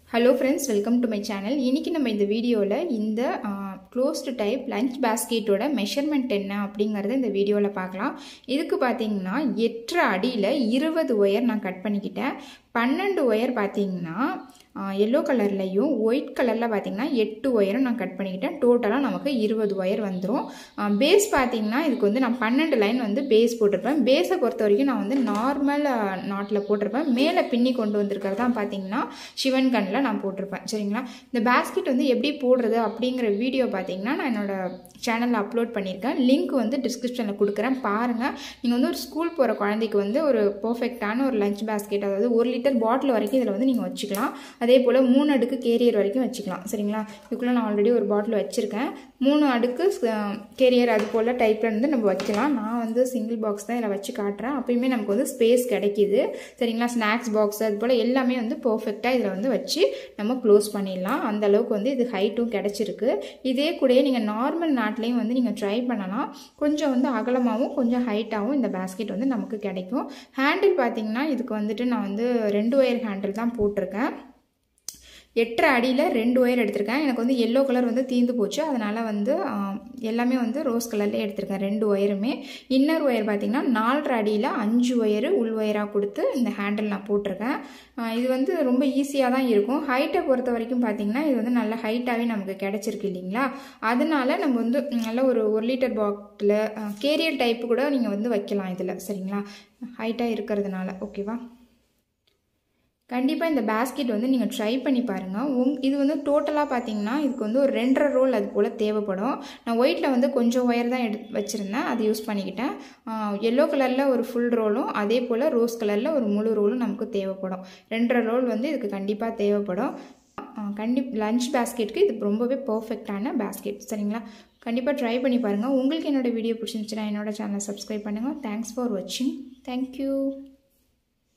Hello friends, welcome to my channel. இன்னைக்கு நம்ம இந்த வீடியோல இந்த closed type lunch basket ஓட measurement என்ன அப்படிங்கறத இந்த வீடியோல பார்க்கலாம். இதுக்கு பாத்தீங்கன்னா 8 அடியில 20 ஒயர் நான் கட் பண்ணிக்கிட்டேன். 12 ஒயர் பாத்தீங்கன்னா yellow கலர்லயும் white கலர்ல பாத்தீங்கன்னா 8 ஒயரும் நான் கட் பண்ணிக்கிட்டேன். டோட்டலா நமக்கு 20 ஒயர் வந்துரும். பேஸ் பாத்தீங்கன்னா இதுக்கு வந்து நான் 12 லைன் வந்து பேஸ் போட்டுருப்பேன். பேஸை பொறுத்த வரைக்கும் நான் வந்து நார்மல் நாட்ல போட்டுருப்பேன். மேலே பின்னி கொண்டு வந்திருக்கிறதா பாத்தீங்கன்னா சிவன் கண்ல நான் போட்டுருப்பேன். சரிங்களா? இந்த basket வந்து எப்படி போடுறது அப்படிங்கிற வீடியோ பாத்தீங்கன்னா நான் என்னோட சேனல்ல அப்லோட் பண்ணியிருக்கேன். லிங்க் வந்து டிஸ்கிரிப்ஷன்ல கொடுக்குறேன், பாருங்க. நீங்க வந்து ஒரு ஸ்கூல் போற குழந்தைக்கு வந்து ஒரு பெர்ஃபெக்ட்டான ஒரு லஞ்ச் பாஸ்கெட், அதாவது 1 லிட்டர் பாட்டில் வரைக்கும் இதில் வந்து நீங்கள் வச்சுக்கலாம். அதே போல் 3 அடுக்கு கேரியர் வரைக்கும் வச்சுக்கலாம். சரிங்களா? இதுக்குள்ளே நான் ஆல்ரெடி ஒரு பாட்டில் வச்சுருக்கேன். 3 அடுக்கு கேரியர் அது போல் டைப்பில் வந்து நம்ம வைக்கலாம். நான் வந்து சிங்கிள் பாக்ஸ் தான் இதில் வச்சு காட்டுறேன். அப்பயுமே நமக்கு வந்து ஸ்பேஸ் கிடைக்கிது. சரிங்களா? ஸ்நாக்ஸ் பாக்ஸ் அது போல் எல்லாமே வந்து பெர்ஃபெக்டாக இதில் வந்து வச்சு நம்ம க்ளோஸ் பண்ணிடலாம். அந்த அளவுக்கு வந்து இது ஹைட்டும் கிடைச்சிருக்கு. இதே கூடயே நீங்கள் நார்மல் நாட்லேயும் வந்து நீங்கள் ட்ரை பண்ணலாம். கொஞ்சம் வந்து அகலமாகவும் கொஞ்சம் ஹைட்டாகவும் இந்த பேஸ்கெட் வந்து நமக்கு கிடைக்கும். ஹேண்டில் பார்த்தீங்கன்னா இதுக்கு வந்துட்டு நான் வந்து 2 ஒயர் ஹேண்டில் தான் போட்டிருக்கேன். 8 அடியில் 2 ஒயர் எடுத்திருக்கேன். எனக்கு வந்து எல்லோ கலர் வந்து தீர்ந்து போச்சு, அதனால் வந்து எல்லாமே வந்து ரோஸ் கலர்லேயே எடுத்திருக்கேன் 2 ஒயருமே. இன்னர் ஒயர் பார்த்திங்கன்னா 4 அடியில் 5 ஒயரு உள் ஒயராக கொடுத்து இந்த ஹேண்டில் நான் போட்டிருக்கேன். இது வந்து ரொம்ப ஈஸியாக தான் இருக்கும். ஹைட்டை பொறுத்த வரைக்கும் பார்த்திங்கன்னா இது வந்து நல்ல ஹைட்டாகவே நமக்கு கிடச்சிருக்கு இல்லைங்களா? அதனால நம்ம வந்து நல்ல ஒரு 1 லிட்டர் பாட்டில் கேரியர் டைப்பு கூட நீங்கள் வந்து வைக்கலாம் இதில். சரிங்களா? ஹைட்டாக இருக்கிறதுனால. ஓகேவா? கண்டிப்பாக இந்த பேஸ்கெட் வந்து நீங்கள் ட்ரை பண்ணி பாருங்கள். இது வந்து டோட்டலாக பார்த்தீங்கன்னா இதுக்கு வந்து ஒரு 2.5 ரோல் அது போல் தேவைப்படும். நான் ஒயிட்டில் வந்து கொஞ்சம் ஒயர் தான் வச்சுருந்தேன், அது யூஸ் பண்ணிக்கிட்டேன். எல்லோ கலரில் ஒரு ஃபுல் ரோலும் அதே போல் ரோஸ் கலரில் ஒரு முழு ரோலும் நமக்கு தேவைப்படும். 2.5 ரோல் வந்து இதுக்கு கண்டிப்பாக தேவைப்படும். லஞ்ச் பேஸ்கெட்டுக்கு இது ரொம்பவே பர்ஃபெக்டான பேஸ்கெட். சரிங்களா? கண்டிப்பாக ட்ரை பண்ணி பாருங்கள். உங்களுக்கு என்னோடய வீடியோ பிடிச்சிருந்துச்சுன்னா என்னோட சேனலை சப்ஸ்கிரைப் பண்ணுங்கள். தேங்க்ஸ் ஃபார் வாட்சிங். தேங்க்யூ.